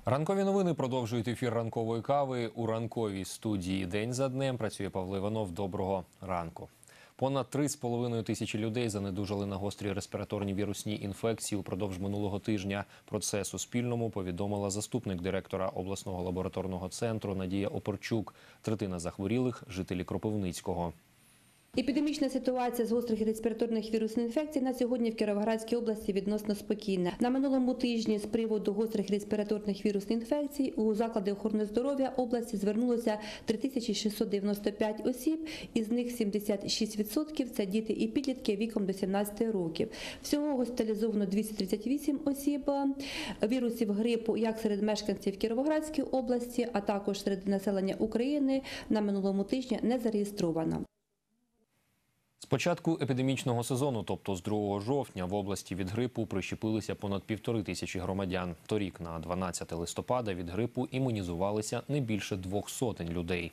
Ранкові новини продовжують ефір ранкової кави. У ранковій студії «День за днем» працює Павло Іванов. Доброго ранку. Понад 3,5 тисячі людей занедужали на гострі респіраторні вірусні інфекції упродовж минулого тижня. Про це Суспільному повідомила заступник директора обласного лабораторного центру Надія Опорчук. Третина захворілих – жителі Кропивницького. Епідемічна ситуація з гострих респіраторних вірусних інфекцій на сьогодні в Кіровоградській області відносно спокійна. На минулому тижні з приводу гострих респіраторних вірусних інфекцій у заклади охорони здоров'я області звернулося 3695 осіб, із них 76% – це діти і підлітки віком до 17 років. Всього госпіталізовано 238 осіб. Вірусів грипу як серед мешканців Кіровоградської області, а також серед населення України на минулому тижні не зареєстровано. З початку епідемічного сезону, тобто з 2 жовтня, в області від грипу прищепилися понад 1500 громадян. Торік на 12 листопада від грипу імунізувалися не більше 200 людей.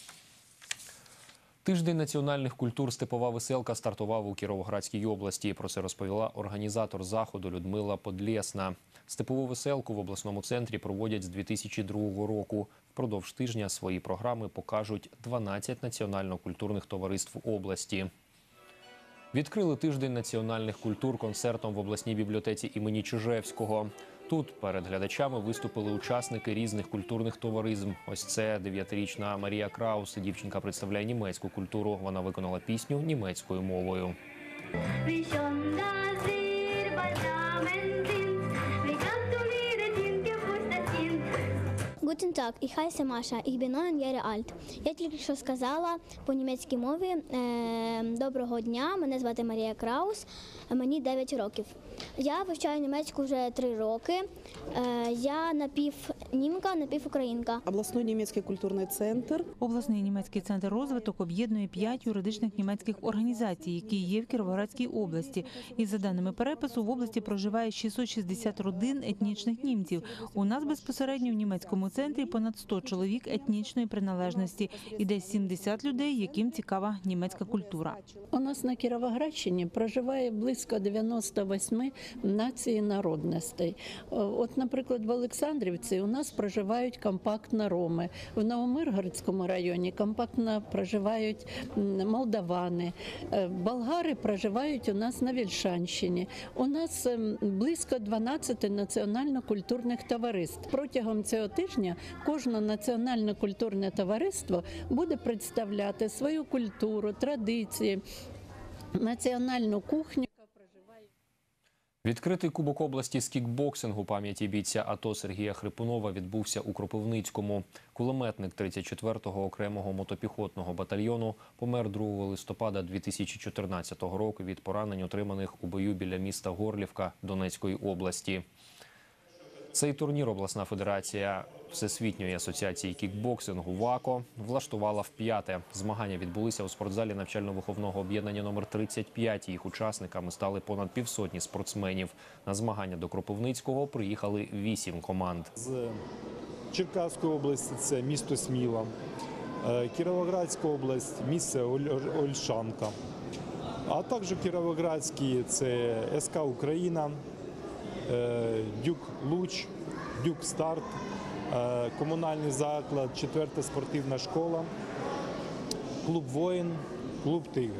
Тиждень національних культур «Степова веселка» стартував у Кіровоградській області. Про це розповіла організатор заходу Людмила Подлєсна. Степову веселку в обласному центрі проводять з 2002 року. Впродовж тижня свої програми покажуть 12 національно-культурних товариств області. Відкрили тиждень національних культур концертом в обласній бібліотеці імені Чижевського. Тут перед глядачами виступили учасники різних культурних товариств. Ось це 9-річна Марія Краус. Дівчинка представляє німецьку культуру. Вона виконала пісню німецькою мовою. Guten Tag, ich heiße Mascha, ich bin 9 Jahre alt. Я тільки що сказала по німецькій мові «Доброго дня, мене звати Марія Краус, мені 9 років». Я вивчаю німецьку вже 3 роки. Я напівнімка, напівукраїнка. Обласний німецький культурний центр. Обласний німецький центр розвиток об'єднує 5 юридичних німецьких організацій, які є в Кіровоградській області. І за даними перепису, в області проживає 660 родин етнічних німців. У нас безпосередньо в німецькому центрі понад 100 чоловік етнічної приналежності і десь 70 людей, яким цікава німецька культура. У нас на Кіровоградщині проживає близько 98 націй і народностей. От, наприклад, в Олександрівці у нас проживають компактно роми. В Новомиргородському районі компактно проживають молдавани. Болгари проживають у нас на Вільшанщині. У нас близько 12 національно-культурних товариств. Протягом цього тижня кожне національно-культурне товариство буде представляти свою культуру, традиції, національну кухню. Відкритий Кубок області з кікбоксингу пам'яті бійця АТО Сергія Хрипунова відбувся у Кропивницькому. Кулеметник 34-го окремого мотопіхотного батальйону помер 2 листопада 2014 року від поранень, отриманих у бою біля міста Горлівка Донецької області. Цей турнір обласна федерація Всесвітньої асоціації кікбоксингу ВАКО влаштувала вп'яте. Змагання відбулися у спортзалі навчально-виховного об'єднання номер 35. Їх учасниками стали понад півсотні спортсменів. На змагання до Кропивницького приїхали 8 команд. З Черкаської області це місто Сміла, Кіровоградська область, місце Ольшанка. А також Кіровоградський – це СК «Україна», Дюк Луч, Дюк Старт, комунальний заклад, 4-та спортивна школа, клуб Воїн, клуб Тигр.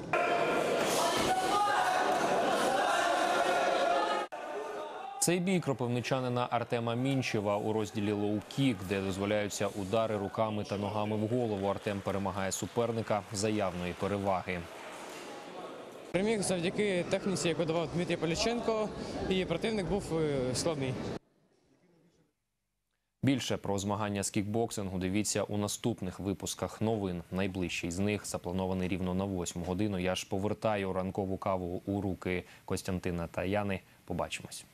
Цей бій кропивничанина Артема Мінчева у розділі лоу-кік, де дозволяються удари руками та ногами в голову. Артем перемагає суперника за явної переваги. Переміг завдяки техніці, яку давав Дмитрій Поліченко, і противник був складний. Більше про змагання з кікбоксингу дивіться у наступних випусках новин. Найближчий з них запланований рівно на 8 годину. Я ж повертаю ранкову каву у руки Костянтина та Яни. Побачимось.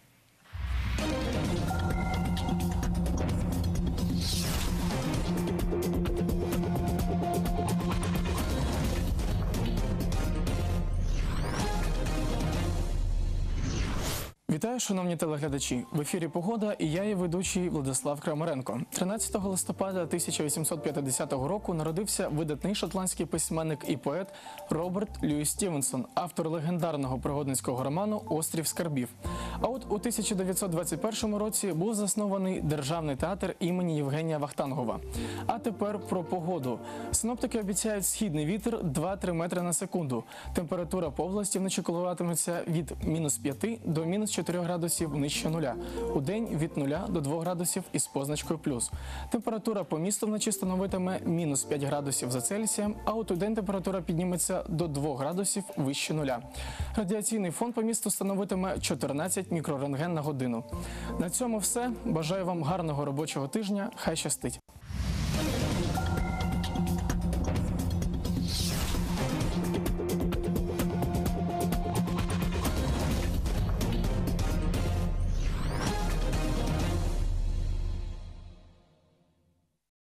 Вітаю, шановні телеглядачі! В ефірі «Погода» і я, її ведучий Владислав Крамаренко. 13 листопада 1850 року народився видатний шотландський письменник і поет Роберт Льюіс Стівенсон, автор легендарного пригодницького роману «Острів скарбів». А от у 1921 році був заснований Державний театр імені Євгенія Вахтангова. А тепер про погоду. Синоптики обіцяють східний вітер 2-3 метри на секунду. Температура по області вночі коливатиметься від -5 до -4 градусів нижче нуля. У день від 0 до 2 градусів із позначкою плюс. Температура по місту вночі становитиме -5 градусів за Цельсієм, а от у день температура підніметься до 2 градусів вище нуля. Радіаційний фон по місту становитиме 14 мікрорентген на годину. На цьому все. Бажаю вам гарного робочого тижня. Хай щастить!